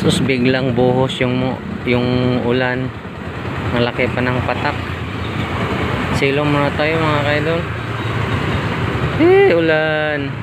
Sus, biglang buhos yung ulan. Malaki pa ng patak. Silong muna tayo mga kaidol. Ulan.